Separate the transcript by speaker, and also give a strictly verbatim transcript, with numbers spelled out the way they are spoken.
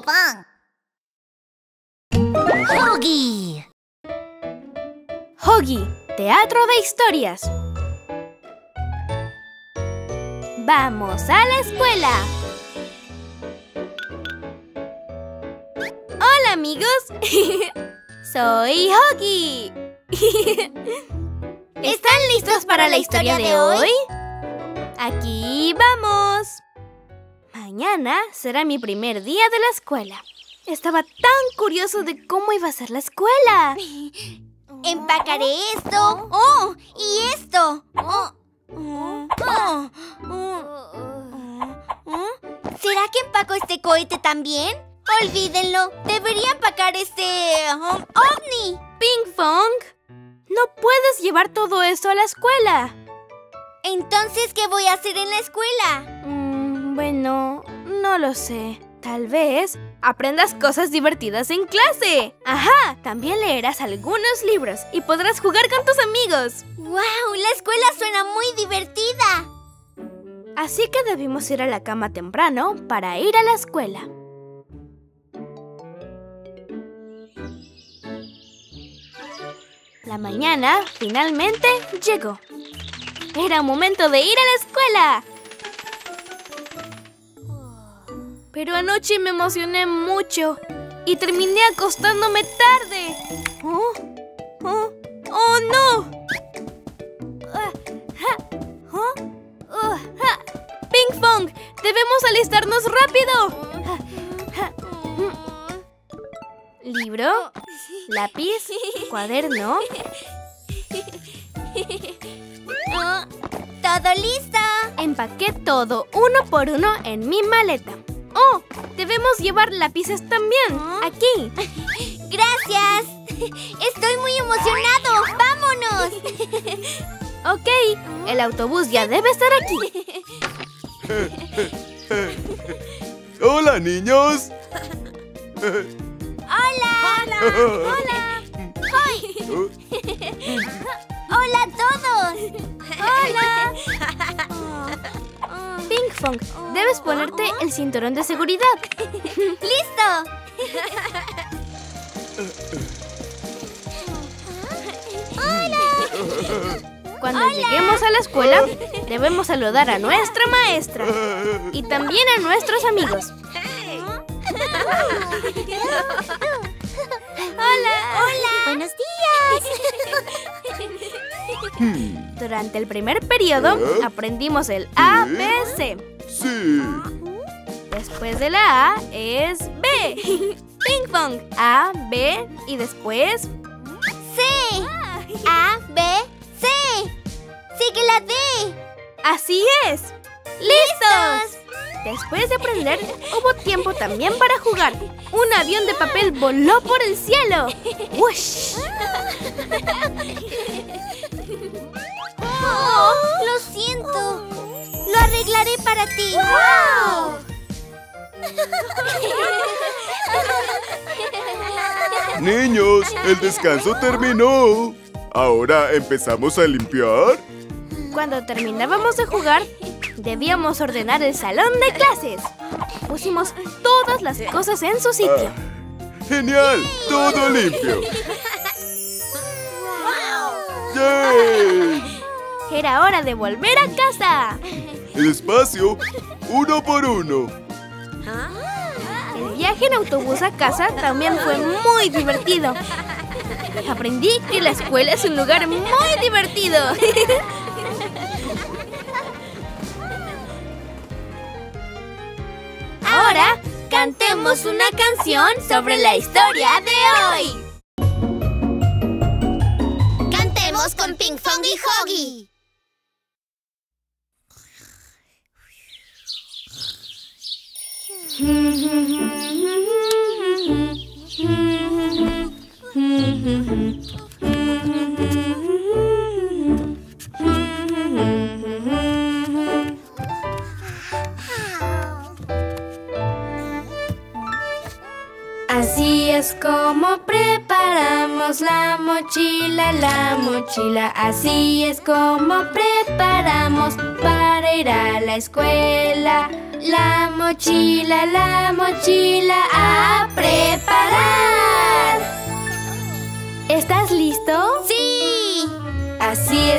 Speaker 1: Ping Pong. Hoggy.
Speaker 2: Hoggy, teatro de historias. ¡Vamos a la escuela! ¡Hola, amigos! ¡Soy Hoggy! ¿Están listos para la historia de hoy? ¡Aquí vamos! Mañana será mi primer día de la escuela. Estaba tan curioso de cómo iba a ser la escuela.
Speaker 3: Empacaré esto. ¡Oh! ¡Y esto! ¡Oh! Oh, oh, oh, oh. ¿Será que empaco este cohete también? Olvídenlo. Debería empacar este um, ovni.
Speaker 2: Ping Pong, no puedes llevar todo eso a la escuela.
Speaker 3: Entonces, ¿qué voy a hacer en la escuela?
Speaker 2: Mm, bueno, no lo sé. Tal vez aprendas cosas divertidas en clase. Ajá, también leerás algunos libros y podrás jugar con tus amigos.
Speaker 3: ¡Wow! La escuela suena muy divertida.
Speaker 2: Así que debimos ir a la cama temprano para ir a la escuela. La mañana finalmente llegó. Era momento de ir a la escuela. Pero anoche me emocioné mucho y terminé acostándome tarde. ¿Oh? ¿Oh? ¡Oh, no! ¡Ping Pong! ¡Debemos alistarnos rápido! ¿Libro? ¿Lápiz? ¿Cuaderno?
Speaker 3: Oh, ¡todo listo!
Speaker 2: Empaqué todo uno por uno en mi maleta. ¡Oh! Debemos llevar lápices también. Aquí.
Speaker 3: ¡Gracias! ¡Estoy muy emocionado! ¡Vámonos!
Speaker 2: Ok, el autobús ya debe estar aquí.
Speaker 4: ¡Hola, niños!
Speaker 3: ¡Hola! ¡Hola! ¡Hola! ¡Hoy! ¡Hola a todos!
Speaker 2: ¡Hola! Ping Pong, debes ponerte el cinturón de seguridad.
Speaker 3: ¡Listo! ¡Hola!
Speaker 2: Cuando Hola. lleguemos a la escuela, debemos saludar a nuestra maestra y también a nuestros amigos. ¡Hola!
Speaker 3: ¡Hola! ¡Buenos
Speaker 2: días! Durante el primer periodo aprendimos el A, B, C.
Speaker 4: Sí.
Speaker 2: Después de la A es B. Ping Pong. A, B y después
Speaker 3: C. A, B, C. ¡Sigue la D!
Speaker 2: ¡Así es! ¡Listos! Después de aprender, hubo tiempo también para jugar. Un avión de papel voló por el cielo. ¡Wush!
Speaker 3: Oh, lo siento. Lo arreglaré para ti. ¡Wow!
Speaker 4: Niños, el descanso terminó. ¿Ahora empezamos a limpiar?
Speaker 2: Cuando terminábamos de jugar, debíamos ordenar el salón de clases. Pusimos todas las cosas en su sitio.
Speaker 4: Ah, ¡genial! ¡Todo limpio! ¡Yay!
Speaker 2: Era hora de volver a casa.
Speaker 4: Despacio, uno por uno.
Speaker 2: El viaje en autobús a casa también fue muy divertido. Aprendí que la escuela es un lugar muy divertido. Ahora, cantemos una canción sobre la historia de hoy.
Speaker 3: Cantemos con Ping Pong y Hoggy.
Speaker 2: Así es como preparamos la mochila, la mochila. Así es como preparamos para ir a la escuela. La mochila, la mochila.